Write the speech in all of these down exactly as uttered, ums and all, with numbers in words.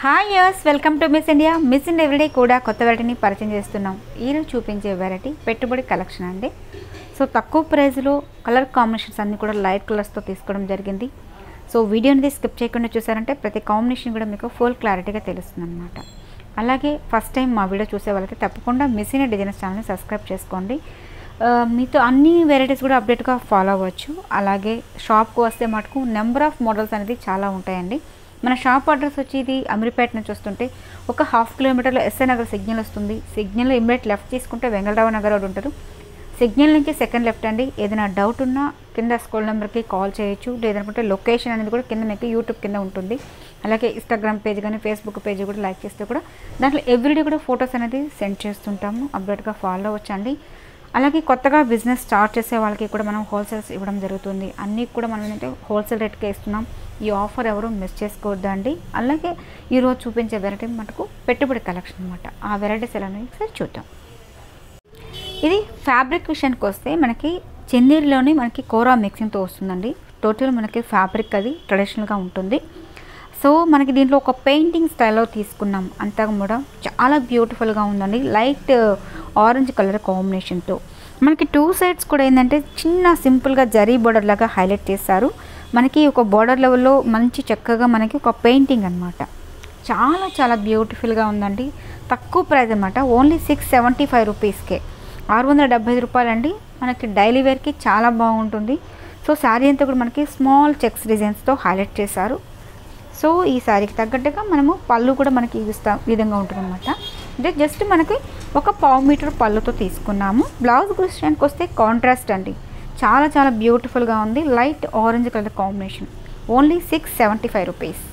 Hi యర్స్ welcome to Miss India. Miss India everyday కూడా కొత్త వెరైటీని పరిచయం చేస్తున్నాం. ఈరోజు చూపించే వెరైటీ పెట్టుబడి కలెక్షన్ అండి. సో తక్కువ ప్రైస్లో కలర్ కాంబినేషన్స్ అన్నీ కూడా లైట్ కలర్స్తో తీసుకోవడం జరిగింది. సో వీడియోని స్కిప్ చేయకుండా చూసారంటే ప్రతి కాంబినేషన్ కూడా మీకు ఫుల్ క్లారిటీగా తెలుస్తుంది అనమాట. అలాగే ఫస్ట్ టైం మా వీడియో చూసే వాళ్ళకి తప్పకుండా మిస్ ఇండియా డిజైనర్స్ ఛానల్ని సబ్స్క్రైబ్ చేసుకోండి. మీతో అన్ని వెరైటీస్ కూడా అప్డేట్గా ఫాలో అవ్వచ్చు. అలాగే షాప్కి వస్తే మటుకు నెంబర్ ఆఫ్ మోడల్స్ అనేది చాలా ఉంటాయండి. మన షాప్ అడ్రస్ వచ్చి ఇది అమీర్పేట నుంచి వస్తుంటే ఒక హాఫ్ కిలోమీటర్లో ఎస్ఐ నగర్ సిగ్నల్ వస్తుంది. సిగ్నల్లో ఇమ్మీడియట్ లెఫ్ట్ తీసుకుంటే వెంగళరావు నగర్ రోడ్ ఉంటారు. సిగ్నల్ నుంచి సెకండ్ లెఫ్ట్ అండి. ఏదైనా డౌట్ ఉన్నా కింద స్కూల్ నెంబర్కి కాల్ చేయొచ్చు. లేదనుకుంటే లొకేషన్ అనేది కూడా కింద మీకు యూట్యూబ్ కింద ఉంటుంది. అలాగే ఇన్స్టాగ్రామ్ పేజ్ కానీ ఫేస్బుక్ పేజ్ కూడా లైక్ చేస్తే కూడా దాంట్లో ఎవ్రీడే కూడా ఫొటోస్ అనేది సెండ్ చేస్తుంటాము. అప్డేట్గా ఫాలో అవ్వచ్చండి. అలాగే కొత్తగా బిజినెస్ స్టార్ట్ చేసే వాళ్ళకి కూడా మనం హోల్సేల్స్ ఇవ్వడం జరుగుతుంది. అన్నీ కూడా మనం ఏంటంటే హోల్సేల్ రేట్కే ఇస్తున్నాం. ఈ ఆఫర్ ఎవరు మిస్ చేసుకోవద్దండి. అలాగే ఈరోజు చూపించే వెరైటీ మటుకు పెట్టుబడి కలెక్షన్ అనమాట. ఆ వెరైటీస్ ఎలా ఒకసారి చూద్దాం. ఇది ఫ్యాబ్రిక్ విషయానికి వస్తే మనకి చందేరిలోని మనకి కోరా మిక్సింగ్తో వస్తుందండి. టోటల్ మనకి ఫ్యాబ్రిక్ అది ట్రెడిషనల్గా ఉంటుంది. సో మనకి దీంట్లో ఒక పెయింటింగ్ స్టైల్లో తీసుకున్నాం. అంతా కూడా చాలా బ్యూటిఫుల్గా ఉందండి. లైట్ ఆరెంజ్ కలర్ కాంబినేషన్తో మనకి టూ సైడ్స్ కూడా ఏంటంటే చిన్న సింపుల్గా జరీ బోర్డర్ లాగా హైలైట్ చేస్తారు. మనకి ఒక బోర్డర్ లెవెల్లో మంచి చక్కగా మనకి ఒక పెయింటింగ్ అనమాట. చాలా చాలా బ్యూటిఫుల్గా ఉందండి. తక్కువ ప్రైస్ అనమాట. ఓన్లీ సిక్స్ సెవెంటీ ఫైవ్ రూపీస్కే ఆరు వందల డెబ్బై ఐదు రూపాయలండి. మనకి డైలీ వేర్కి చాలా బాగుంటుంది. సో శారీ అంతా కూడా మనకి స్మాల్ చెక్స్ డిజైన్స్తో హైలైట్ చేశారు. సో ఈ శారీకి తగ్గట్టుగా మనము పళ్ళు కూడా మనకి ఇస్తాం విధంగా ఉంటుంది అనమాట. అంటే జస్ట్ మనకి ఒక పావు మీటర్ పళ్ళుతో తీసుకున్నాము. బ్లౌజ్ విషయానికి వస్తే కాంట్రాస్ట్ అండి. చాలా చాలా బ్యూటిఫుల్గా ఉంది. Light orange colour combination. Only six seventy five rupees.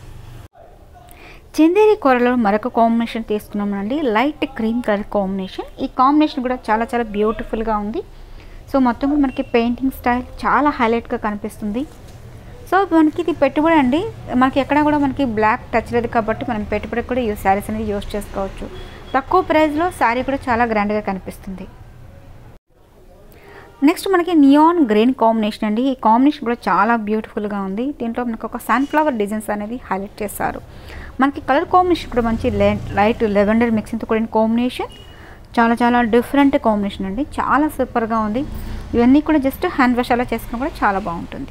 Chanderi కూరలో మరొక కాంబినేషన్ తీసుకున్నామండి. Light cream colour combination. ఈ కాంబినేషన్ కూడా చాలా చాలా బ్యూటిఫుల్గా ఉంది. సో మొత్తం కూడా మనకి పెయింటింగ్ స్టైల్ చాలా హైలైట్గా కనిపిస్తుంది. సో మనకి ఇది పెట్టుబడి అండి. మనకి ఎక్కడ కూడా మనకి బ్లాక్ టచ్ లేదు కాబట్టి మనం పెట్టుబడి కూడా ఈ శారీస్ అనేది యూజ్ చేసుకోవచ్చు. తక్కువ ప్రైస్లో శారీ కూడా చాలా గ్రాండ్గా కనిపిస్తుంది. నెక్స్ట్ మనకి నియాన్ గ్రీన్ కాంబినేషన్ అండి. ఈ కాంబినేషన్ కూడా చాలా బ్యూటిఫుల్గా ఉంది. దీంట్లో మనకు ఒక సన్ఫ్లవర్ డిజైన్స్ అనేది హైలైట్ చేస్తారు. మనకి కలర్ కాంబినేషన్ కూడా మంచి లైట్ లెవెండర్ మిక్సింగ్తో కూడిన కాంబినేషన్. చాలా చాలా డిఫరెంట్ కాంబినేషన్ అండి. చాలా సూపర్గా ఉంది. ఇవన్నీ కూడా జస్ట్ హ్యాండ్ వాష్ అలా చేసుకున్నా కూడా చాలా బాగుంటుంది.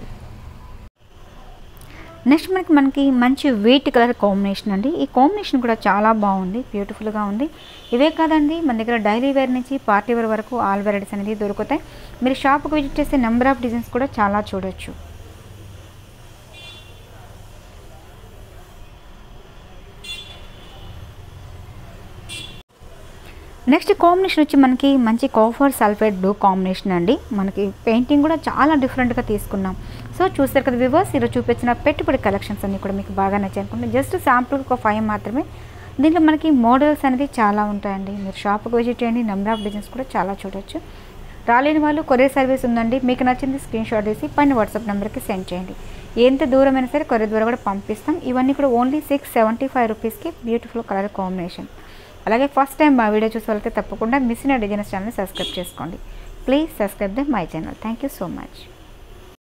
నెక్స్ట్ మనకి మనకి మంచి వైట్ కలర్ కాంబినేషన్ అండి. ఈ కాంబినేషన్ కూడా చాలా బాగుంది. బ్యూటిఫుల్గా ఉంది. ఇవే కాదండి, మన దగ్గర డైలీ వేర్ నుంచి పార్టీ వేర్ వరకు ఆల్ వెరైటీస్ అనేది దొరుకుతాయి. మీరు షాప్కి విజిట్ చేస్తే నెంబర్ ఆఫ్ డిజైన్స్ కూడా చాలా చూడొచ్చు. నెక్స్ట్ కాంబినేషన్ వచ్చి మనకి మంచి కాఫర్ సల్ఫేట్ బ్లూ కాంబినేషన్ అండి. మనకి పెయింటింగ్ కూడా చాలా డిఫరెంట్గా తీసుకున్నాం. సో చూస్తారు కదా వ్యూవర్స్, ఈరోజు చూపించిన పెట్టుబడి కలెక్షన్స్ అన్నీ కూడా మీకు బాగా నచ్చాయి అనుకుంటే జస్ట్ శాంపుల్ ఒక ఫైవ్ మాత్రమే. దీంట్లో మనకి మోడల్స్ అనేది చాలా ఉంటాయండి. మీరు షాప్కి విజిట్ చేయండి. నెంబర్ ఆఫ్ డిజైన్స్ కూడా చాలా చూడొచ్చు. రాలేని వాళ్ళు కొరియర్ సర్వీస్ ఉందండి. మీకు నచ్చింది స్క్రీన్ షాట్ తీసి పైన వాట్సాప్ నెంబర్కి సెండ్ చేయండి. ఎంత దూరమైనా సరే కొరియర్ ద్వారా కూడా పంపిస్తాం. ఇవన్నీ కూడా ఓన్లీ సిక్స్ సెవెంటీ ఫైవ్ రూపీస్కి బ్యూటిఫుల్ కలర్ కాంబినేషన్. అలాగే ఫస్ట్ టైం మా వీడియో చూసే వాళ్ళకి తప్పకుండా మిస్ ఇండియా డిజైనర్స్ ఛానల్ని సబ్స్క్రైబ్ చేసుకోండి. Please subscribe the my channel. Thank you so much.